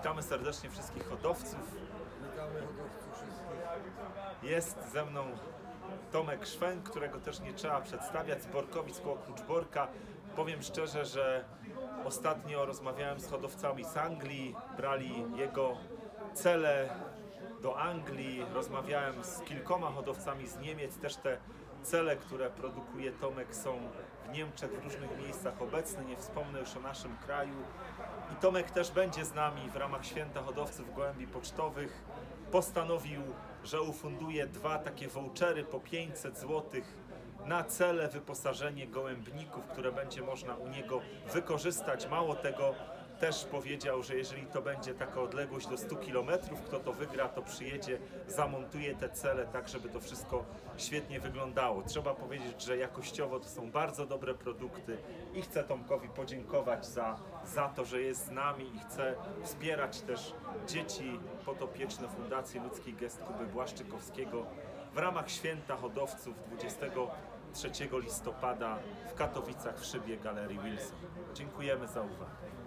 Witamy serdecznie wszystkich hodowców. Witamy hodowców wszystkich. Jest ze mną Tomek Szwęk, którego też nie trzeba przedstawiać, z Borkowic koło Kluczborka. Powiem szczerze, że ostatnio rozmawiałem z hodowcami z Anglii, brali jego cele do Anglii, rozmawiałem z kilkoma hodowcami z Niemiec, też te cele, które produkuje Tomek, są w Niemczech, w różnych miejscach obecne, nie wspomnę już o naszym kraju. I Tomek też będzie z nami w ramach Święta Hodowców Gołębi Pocztowych. Postanowił, że ufunduje 2 takie vouchery po 500 zł na cele wyposażenie gołębników, które będzie można u niego wykorzystać. Mało tego, też powiedział, że jeżeli to będzie taka odległość do 100 km, kto to wygra, to przyjedzie, zamontuje te cele tak, żeby to wszystko świetnie wyglądało. Trzeba powiedzieć, że jakościowo to są bardzo dobre produkty i chcę Tomkowi podziękować za to, że jest z nami i chcę wspierać też dzieci podopieczne Fundacji Ludzki Gest Kuby Błaszczykowskiego w ramach Święta Hodowców 23 listopada w Katowicach w szybie Galerii Wilson. Dziękujemy za uwagę.